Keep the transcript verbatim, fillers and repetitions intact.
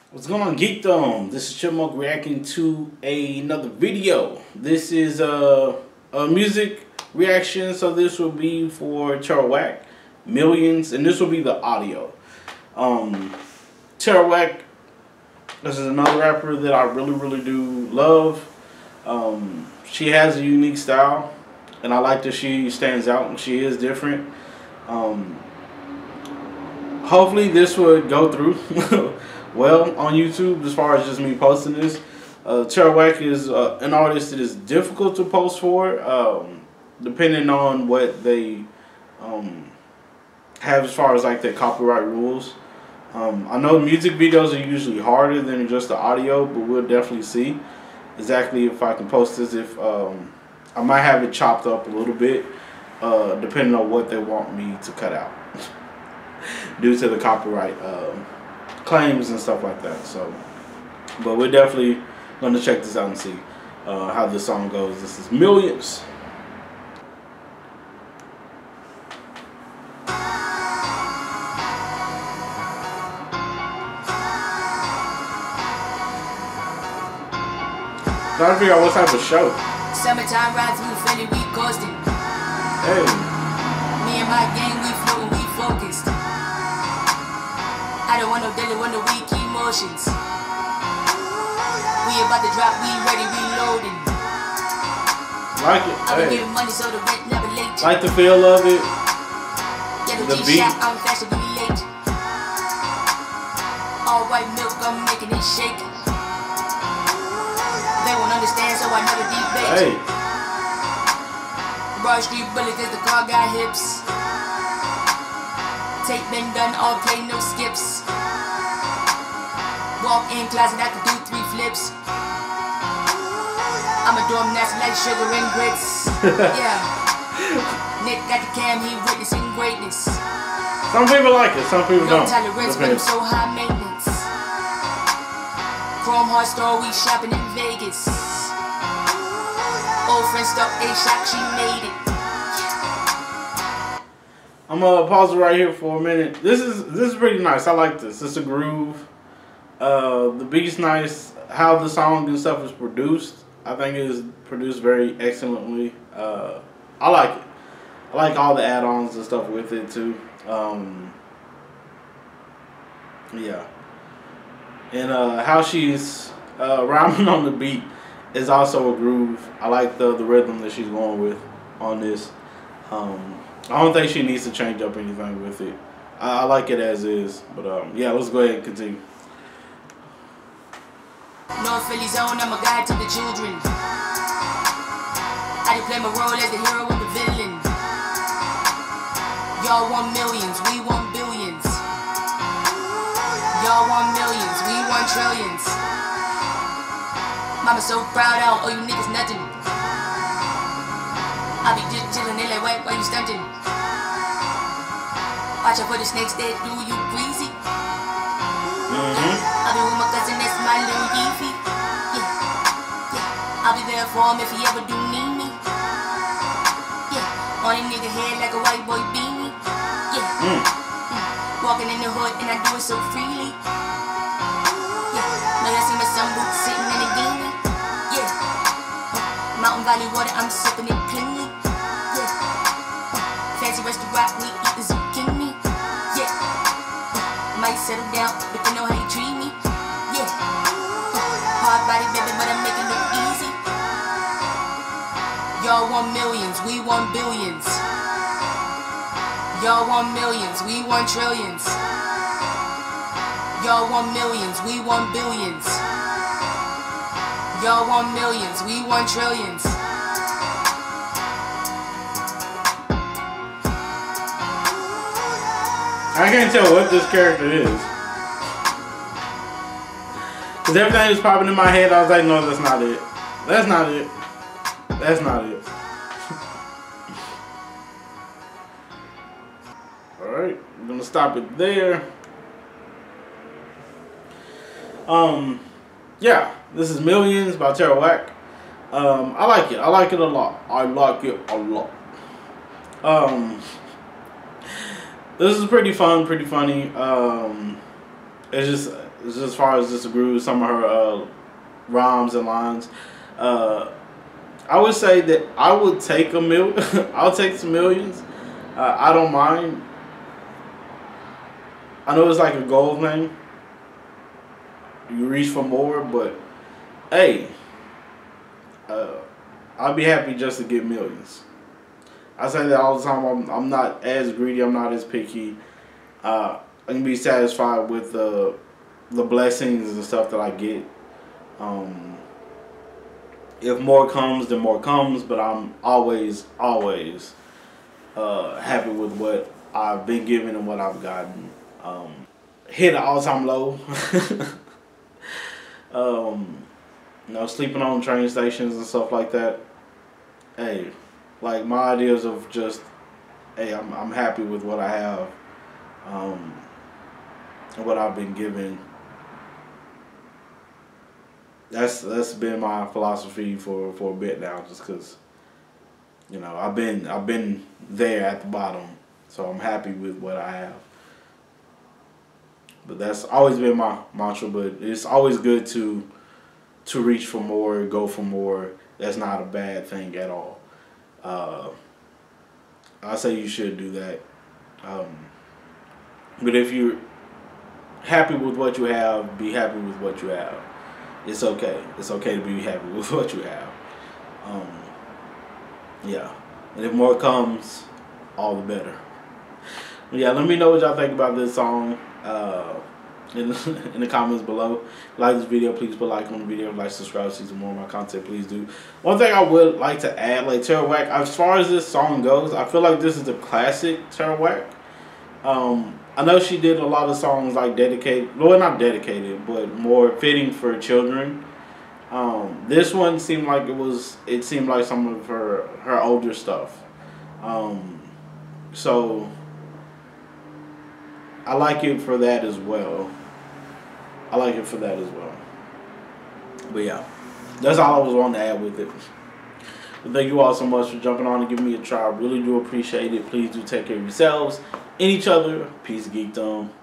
What's going on, Geekdom? This is Chipmunk reacting to a, another video. This is a, a music reaction, so this will be for Tierra Whack, Millions, and this will be the audio. Um, Tierra Whack, this is another rapper that I really, really do love. Um, she has a unique style, and I like that she stands out and she is different. Um, hopefully this would go through well on YouTube as far as just me posting this. Uh, Tierra Whack is uh, an artist that is difficult to post for, um, depending on what they um, have as far as like their copyright rules. Um, I know music videos are usually harder than just the audio, but we'll definitely see exactly if I can post this. If um, I might have it chopped up a little bit, uh, depending on what they want me to cut out due to the copyright Uh, claims and stuff like that. So, but we're definitely going to check this out and see uh, how this song goes. This is Millions. Trying to figure out what type of show. Summertime ride through Philly, we coasting. Hey. Me and my gang, we floating, we focused. I don't want no daily, want no weak emotions. We about to drop, we ready, reloading. Like it. I've been Hey. giving money so the rent never late. Like the feel of it. Yellow The G beat. shot, I'm fast to be late. All white milk, I'm making it shake. They won't understand, so I never debate. Hey. Broad Street bullet, cause the car got hips. Tape been done, all play, no skips. Walk in closet, I could do three flips. I'm a dorm nasty like sugar and grits. Yeah. Nick got the cam, he witnessing greatness. Some people like it, some people No don't. tolerance, but I'm so high maintenance. Chrome Heart store, we shopping in Vegas. Old friend stuck a shot, she made it. I'm gonna pause it right here for a minute. This is this is pretty nice. I like this. It's a groove. Uh, the beat's nice. How the song and stuff is produced, I think it is produced very excellently. Uh, I like it. I like all the add-ons and stuff with it too. Um, yeah. And uh, how she's uh, rhyming on the beat is also a groove. I like the the rhythm that she's going with on this. Um, I don't think she needs to change up anything with it. I, I like it as is. But um, yeah, let's go ahead and continue. North Philly zone, I'm a guide to the children. I did play my role as the hero and the villain. Y'all want millions, we want billions. Y'all want millions, we want trillions. Mama so proud, I don't owe you niggas nothing. I be just chillin', they like, why, why you stuntin'? Watch out for the snakes that do you greasy. Mm-hmm. I'll be with my cousin, that's my little Yeefy. Yeah, yeah. I'll be there for him if he ever do need me. Yeah, on a nigga head like a white boy beanie. Yeah, Mm. mm. Walking in the hood and I do it so freely. Yeah, now I see my son boots sitting in a guinea. Yeah, uh, Mountain Valley water, I'm sipping it cleanly. Yeah, uh, fancy restaurant, we eat the zucchini. Yeah, uh, might settle down, but you know how you treat me. Yeah, uh, hard body baby, but I'm making it easy. Y'all want millions, we want billions. Y'all want millions, we want trillions. Y'all want millions, we want billions. Y'all want millions, we want trillions. I can't tell what this character is. Because everything was popping in my head, I was like, no, that's not it. That's not it. That's not it. Alright, I'm going to stop it there. Um, yeah, this is Millions by Tierra Whack. Um, I like it. I like it a lot. I like it a lot. Um, this is pretty fun, pretty funny. Um, it's just as far as disagree with some of her uh, rhymes and lines. Uh, I would say that I would take a mil. I'll take some millions. Uh, I don't mind. I know it's like a goal thing. You reach for more, but hey, uh, I'll be happy just to get millions. I say that all the time. I'm, I'm not as greedy. I'm not as picky. Uh, I can be satisfied with the the blessings and stuff that I get. Um, if more comes, then more comes. But I'm always, always uh, happy with what I've been given and what I've gotten. Um, hit an all-time low. um, you know, sleeping on train stations and stuff like that. Hey, like my ideas of just, hey, I'm I'm happy with what I have, um, and what I've been given. That's that's been my philosophy for, for a bit now, just because, you know, I've been I've been there at the bottom, so I'm happy with what I have. But that's always been my mantra. But it's always good to to reach for more, go for more. That's not a bad thing at all. Uh, I say you should do that. Um, but if you're happy with what you have, be happy with what you have. It's okay. It's okay to be happy with what you have. Um, yeah. And if more comes, all the better. But yeah, let me know what y'all think about this song uh, in, in the comments below. If you like this video, please put a like on the video. Like, subscribe, see some more of my content, please do. One thing I would like to add, like Tierra Whack, as far as this song goes, I feel like this is a classic Tierra Whack. Um, I know she did a lot of songs like dedicated, well, not dedicated, but more fitting for children. Um, this one seemed like it was, it seemed like some of her, her older stuff. Um, so, I like it for that as well. I like it for that as well. But yeah, that's all I was wanting to add with it. But thank you all so much for jumping on and giving me a try. I really do appreciate it. Please do take care of yourselves and each other. Peace, geekdom.